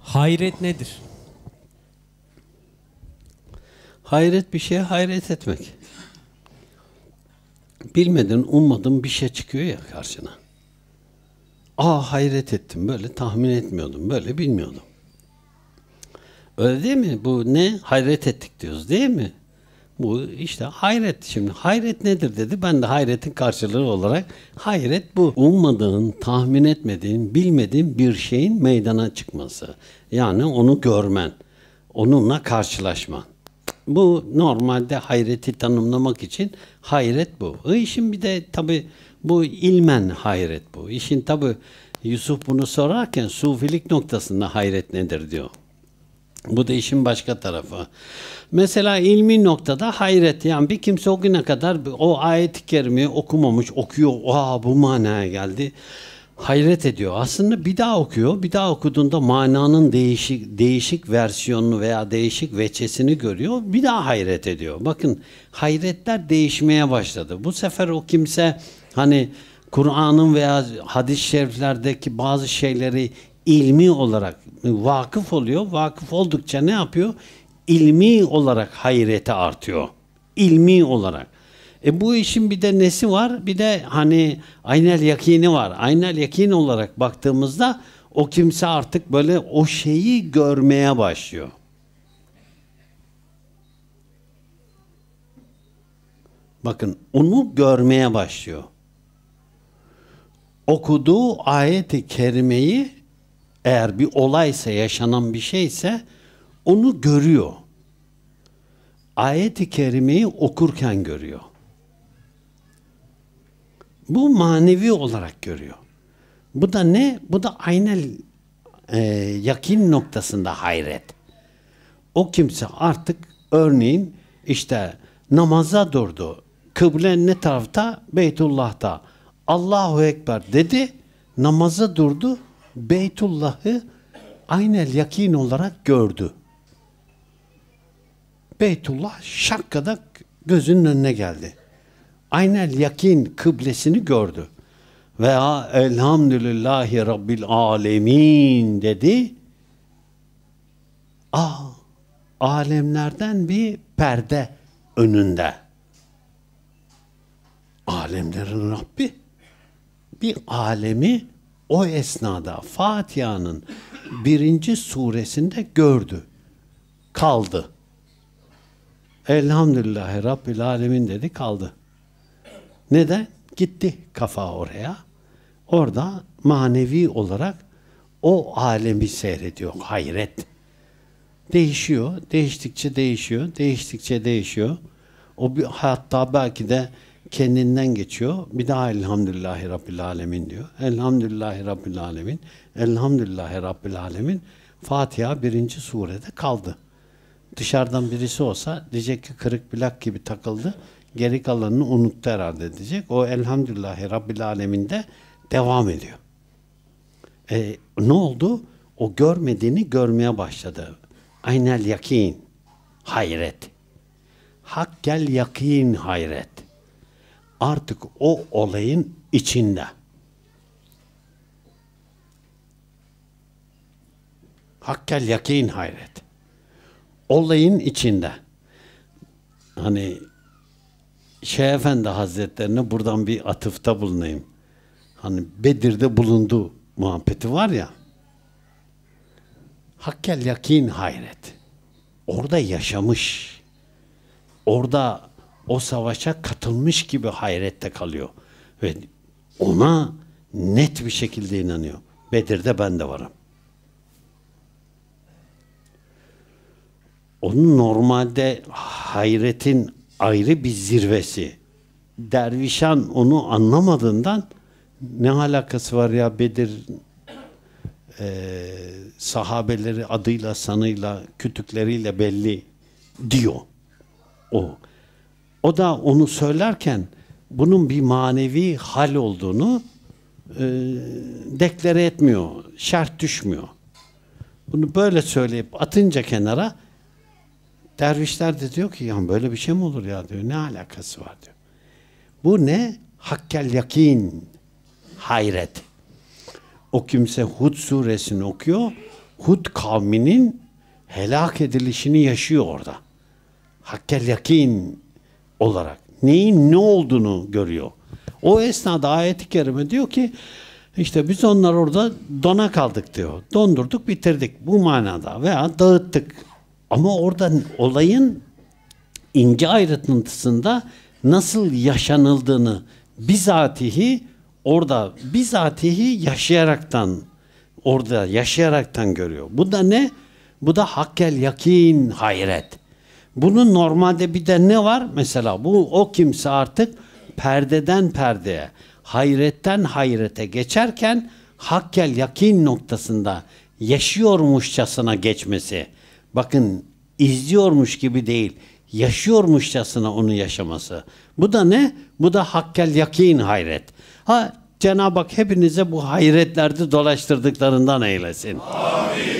Hayret nedir? Hayret bir şeye hayret etmek. Bilmedin, ummadın bir şey çıkıyor ya karşına. Hayret ettim, böyle tahmin etmiyordum, böyle bilmiyordum. Öyle değil mi? Bu ne? Hayret ettik diyoruz değil mi? Bu işte hayret. Şimdi hayret nedir dedi. Ben de hayretin karşılığı olarak hayret bu. Ummadığın, tahmin etmediğin, bilmediğin bir şeyin meydana çıkması. Yani onu görmen, onunla karşılaşman. Bu normalde hayreti tanımlamak için hayret bu. İşin bir de tabi bu ilmen hayret bu. İşin tabi Yusuf bunu sorarken sufilik noktasında hayret nedir diyor. Bu da işin başka tarafı. Mesela ilmi noktada hayret, yani bir kimse o güne kadar o ayet-i kerimeyi okumamış, okuyor, bu manaya geldi. Hayret ediyor. Aslında bir daha okuyor. Bir daha okuduğunda mananın değişik versiyonunu veya değişik veçesini görüyor. Bir daha hayret ediyor. Bakın hayretler değişmeye başladı. Bu sefer o kimse hani Kur'an'ın veya hadis-i şeriflerdeki bazı şeyleri ilmi olarak vakıf oluyor. Vakıf oldukça ne yapıyor? İlmi olarak hayreti artıyor. İlmi olarak. Bu işin bir de nesi var? Bir de hani aynel yakini var. Aynel yakin olarak baktığımızda o kimse artık böyle o şeyi görmeye başlıyor. Bakın onu görmeye başlıyor. Okuduğu ayet-i kerimeyi, eğer bir olaysa, yaşanan bir şeyse onu görüyor. Ayet-i kerimeyi okurken görüyor. Bu manevi olarak görüyor. Bu da ne? Bu da aynel yakin noktasında hayret. O kimse artık örneğin işte namaza durdu. Kıble ne tarafta? Beytullah'ta. Allahu Ekber dedi. Namaza durdu. Beytullah'ı aynel yakin olarak gördü. Beytullah şakkada gözünün önüne geldi. Aynel yakin kıblesini gördü. Veya elhamdülillahi rabbil alemin dedi. Alemlerden bir perde önünde. Alemlerin Rabbi bir alemi o esnada Fatiha'nın 1. suresinde gördü. Kaldı. Elhamdülillahi rabbil alemin dedi, kaldı. Neden? Gitti kafa oraya. Orada manevi olarak o alemi seyrediyor. Hayret. Değişiyor. Değiştikçe değişiyor. Değiştikçe değişiyor. O bir, hatta belki de kendinden geçiyor. Bir daha elhamdülillahi rabbil alemin diyor. Elhamdülillahi rabbil alemin. Elhamdülillahi rabbil alemin. Fatiha 1. surede kaldı. Dışarıdan birisi olsa diyecek ki kırık plak gibi takıldı. Geri kalanını unuttu herhalde diyecek. O elhamdülillahi rabbil aleminde devam ediyor. Ne oldu? O görmediğini görmeye başladı. Aynel yakin, hayret. Hakkel yakin, hayret. Artık o olayın içinde. Hakkel yakin, hayret. Olayın içinde. Hani Şeyh Efendi Hazretlerine buradan bir atıfta bulunayım. Hani Bedir'de bulundu muhabbeti var ya. Hakkel yakin, hayret. Orada yaşamış. Orada o savaşa katılmış gibi hayrette kalıyor. Ve ona net bir şekilde inanıyor. Bedir'de ben de varım. Onun normalde hayretin ayrı bir zirvesi. Dervişan onu anlamadığından ne alakası var ya Bedir sahabeleri adıyla, sanıyla, kütükleriyle belli diyor. O da onu söylerken bunun bir manevi hal olduğunu deklare etmiyor. Şart düşmüyor. Bunu böyle söyleyip atınca kenara, dervişler de diyor ki ya böyle bir şey mi olur ya diyor. Ne alakası var diyor. Bu ne? Hakkel yakin, hayret. O kimse Hud suresini okuyor. Hud kavminin helak edilişini yaşıyor orada. Hakkel yakin olarak. Neyin ne olduğunu görüyor. O esnada ayet-i kerime diyor ki işte biz onlar orada dona kaldık diyor. Dondurduk, bitirdik bu manada veya dağıttık. Ama orada olayın ince ayrıntısında nasıl yaşanıldığını bizatihi yaşayaraktan orada yaşayaraktan görüyor. Bu da ne? Bu da hakkel yakin hayret. Bunun normalde bir de ne var? Mesela o kimse artık perdeden perdeye, hayretten hayrete geçerken hakkel yakin noktasında yaşıyormuşçasına geçmesi. Bakın, izliyormuş gibi değil, yaşıyormuşçasına onu yaşaması. Bu da ne? Bu da hakkel yakin hayret. Cenab-ı Hak hepinize bu hayretlerde dolaştırdıklarından eylesin. Amin.